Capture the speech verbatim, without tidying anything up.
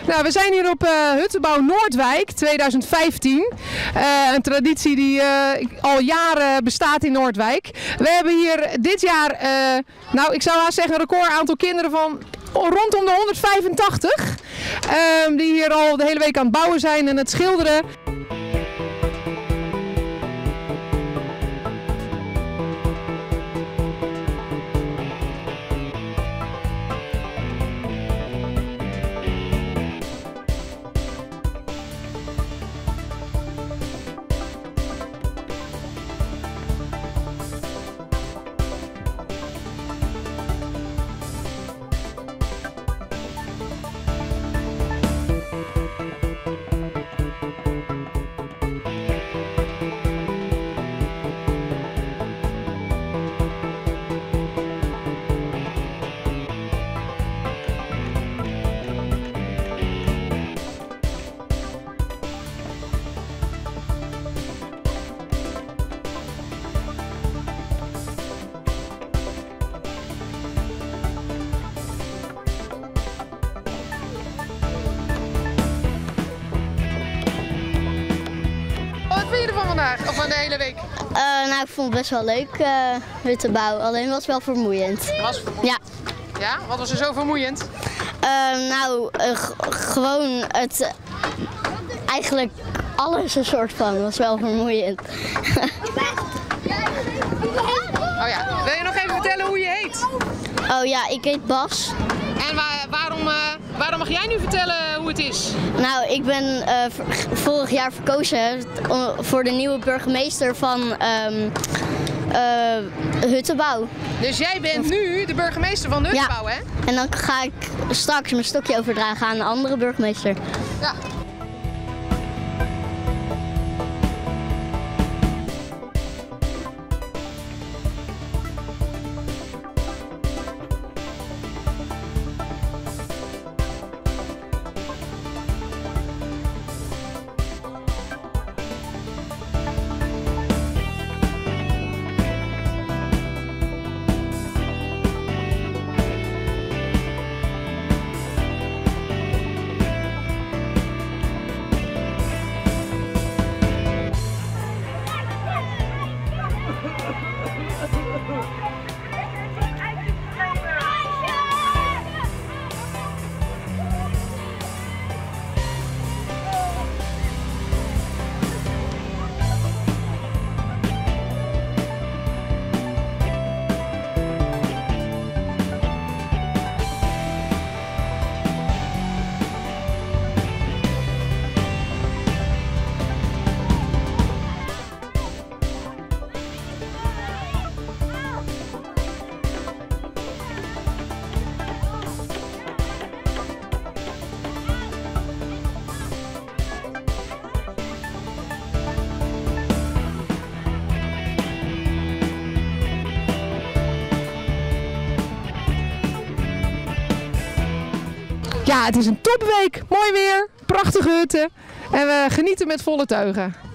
Nou, we zijn hier op uh, Huttenbouw Noordwijk tweeduizend vijftien. Uh, een traditie die uh, al jaren bestaat in Noordwijk. We hebben hier dit jaar, uh, nou ik zou haast zeggen, een record aantal kinderen van rondom de honderdvijfentachtig. Uh, die hier al de hele week aan het bouwen zijn en het schilderen. Wat vind je ervan vandaag, of van de hele week? Uh, nou, ik vond het best wel leuk, uh, Huttenbouw. Alleen was het wel vermoeiend. Was vermoeiend? Ja. Ja? Wat was er zo vermoeiend? Uh, nou, uh, gewoon het... Uh, eigenlijk alles een soort van was wel vermoeiend. Oh ja, wil je nog even vertellen hoe je heet? Oh ja, ik heet Bas. En waar, waarom, uh, waarom mag jij nu vertellen hoe het is? Nou, ik ben uh, vorig jaar verkozen voor de nieuwe burgemeester van um, uh, Huttenbouw. Dus jij bent nu de burgemeester van de Huttenbouw, ja. Hè? En dan ga ik straks mijn stokje overdragen aan een andere burgemeester. Ja. Ja, het is een topweek. Mooi weer, prachtige hutten en we genieten met volle teugen.